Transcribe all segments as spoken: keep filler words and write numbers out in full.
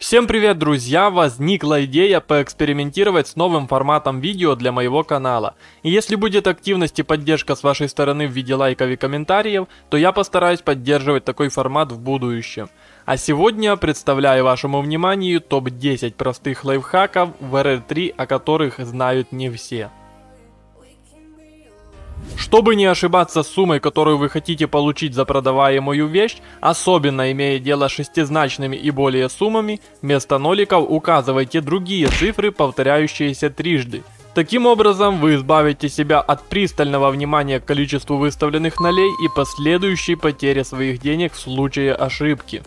Всем привет, друзья! Возникла идея поэкспериментировать с новым форматом видео для моего канала. И если будет активность и поддержка с вашей стороны в виде лайков и комментариев, то я постараюсь поддерживать такой формат в будущем. А сегодня представляю вашему вниманию топ десять простых лайфхаков в эр эр три, о которых знают не все. Чтобы не ошибаться с суммой, которую вы хотите получить за продаваемую вещь, особенно имея дело с шестизначными и более суммами, вместо ноликов указывайте другие цифры, повторяющиеся трижды. Таким образом, вы избавите себя от пристального внимания к количеству выставленных нолей и последующей потери своих денег в случае ошибки.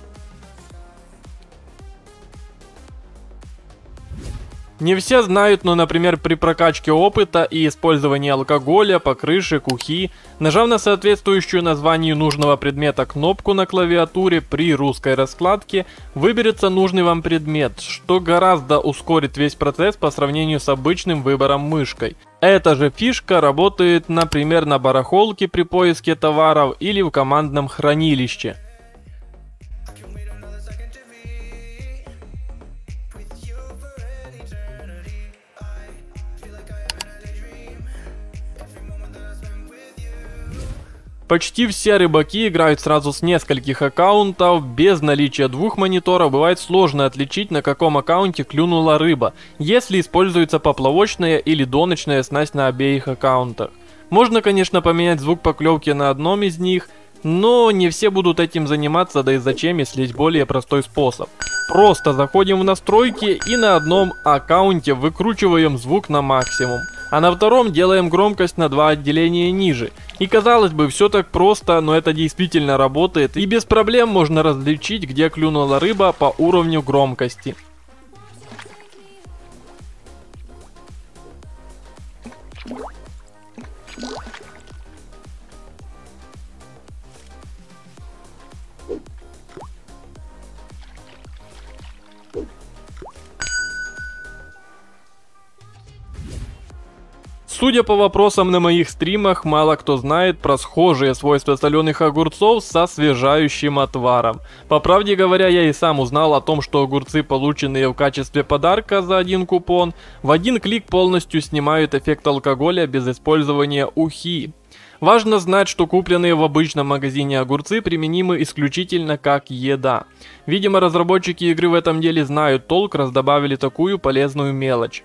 Не все знают, но, например, при прокачке опыта и использовании алкоголя, покрышек, ухи, нажав на соответствующую названию нужного предмета кнопку на клавиатуре, при русской раскладке выберется нужный вам предмет, что гораздо ускорит весь процесс по сравнению с обычным выбором мышкой. Эта же фишка работает, например, на барахолке при поиске товаров или в командном хранилище. Почти все рыбаки играют сразу с нескольких аккаунтов, без наличия двух мониторов бывает сложно отличить, на каком аккаунте клюнула рыба, если используется поплавочная или доночная снасть на обеих аккаунтах. Можно, конечно, поменять звук поклевки на одном из них, но не все будут этим заниматься, да и зачем, если есть более простой способ. Просто заходим в настройки и на одном аккаунте выкручиваем звук на максимум, а на втором делаем громкость на два отделения ниже. И казалось бы, все так просто, но это действительно работает, и без проблем можно различить, где клюнула рыба по уровню громкости. Судя по вопросам на моих стримах, мало кто знает про схожие свойства соленых огурцов со освежающим отваром. По правде говоря, я и сам узнал о том, что огурцы, полученные в качестве подарка за один купон, в один клик полностью снимают эффект алкоголя без использования ухи. Важно знать, что купленные в обычном магазине огурцы применимы исключительно как еда. Видимо, разработчики игры в этом деле знают толк, раз добавили такую полезную мелочь.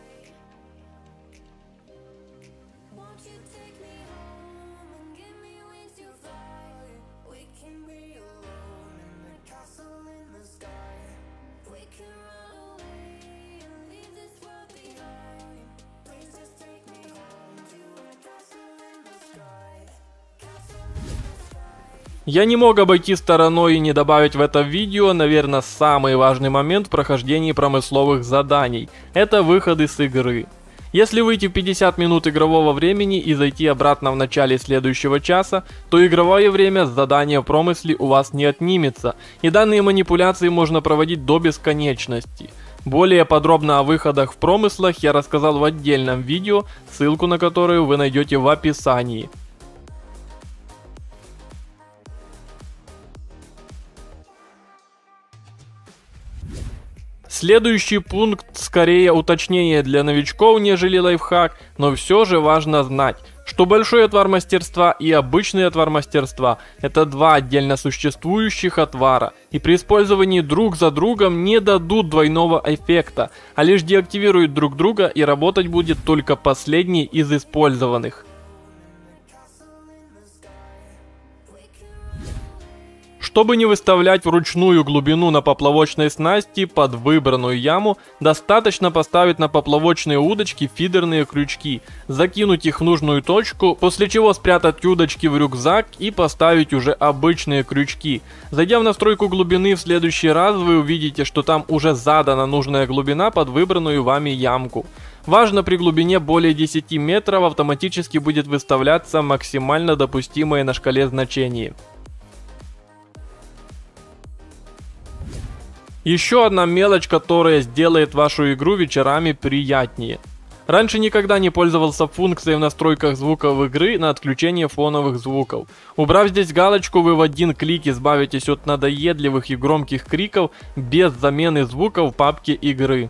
Я не мог обойти стороной и не добавить в это видео, наверное, самый важный момент в прохождении промысловых заданий. Это выходы с игры. Если выйти в пятьдесят минут игрового времени и зайти обратно в начале следующего часа, то игровое время с задания в промысле у вас не отнимется, и данные манипуляции можно проводить до бесконечности. Более подробно о выходах в промыслах я рассказал в отдельном видео, ссылку на которое вы найдете в описании. Следующий пункт скорее уточнение для новичков, нежели лайфхак, но все же важно знать, что большой отвар мастерства и обычный отвар мастерства – это два отдельно существующих отвара, и при использовании друг за другом не дадут двойного эффекта, а лишь деактивируют друг друга, и работать будет только последний из использованных. Чтобы не выставлять вручную глубину на поплавочной снасти под выбранную яму, достаточно поставить на поплавочные удочки фидерные крючки, закинуть их в нужную точку, после чего спрятать удочки в рюкзак и поставить уже обычные крючки. Зайдя в настройку глубины в следующий раз, вы увидите, что там уже задана нужная глубина под выбранную вами ямку. Важно, при глубине более десяти метров автоматически будет выставляться максимально допустимое на шкале значение. Еще одна мелочь, которая сделает вашу игру вечерами приятнее. Раньше никогда не пользовался функцией в настройках звуков игры на отключение фоновых звуков. Убрав здесь галочку, вы в один клик избавитесь от надоедливых и громких криков без замены звуков в папке игры.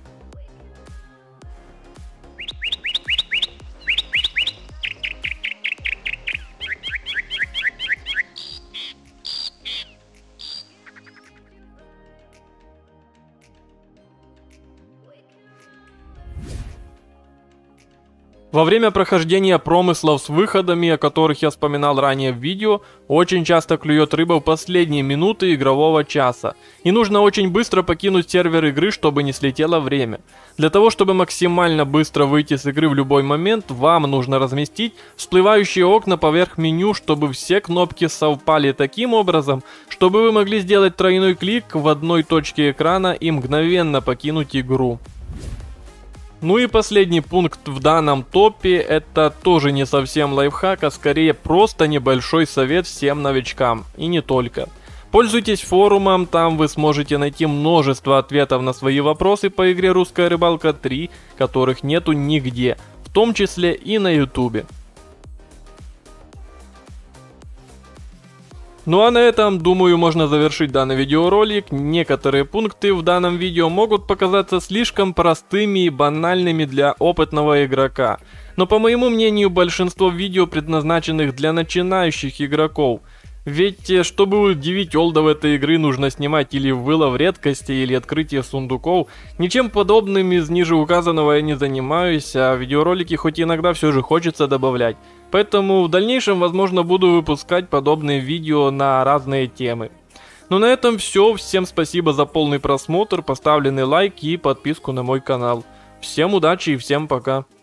Во время прохождения промыслов с выходами, о которых я вспоминал ранее в видео, очень часто клюет рыба в последние минуты игрового часа. И нужно очень быстро покинуть сервер игры, чтобы не слетело время. Для того, чтобы максимально быстро выйти с игры в любой момент, вам нужно разместить всплывающие окна поверх меню, чтобы все кнопки совпали таким образом, чтобы вы могли сделать тройной клик в одной точке экрана и мгновенно покинуть игру. Ну и последний пункт в данном топе, это тоже не совсем лайфхак, а скорее просто небольшой совет всем новичкам, и не только. Пользуйтесь форумом, там вы сможете найти множество ответов на свои вопросы по игре Русская Рыбалка три, которых нету нигде, в том числе и на ютубе. Ну а на этом, думаю, можно завершить данный видеоролик. Некоторые пункты в данном видео могут показаться слишком простыми и банальными для опытного игрока. Но по моему мнению, большинство видео предназначенных для начинающих игроков. Ведь, чтобы удивить олдов этой игры, нужно снимать или вылов редкостей, или открытие сундуков. Ничем подобным из ниже указанного я не занимаюсь, а видеоролики хоть иногда все же хочется добавлять. Поэтому в дальнейшем, возможно, буду выпускать подобные видео на разные темы. Ну на этом все. Всем спасибо за полный просмотр, поставленный лайк и подписку на мой канал. Всем удачи и всем пока.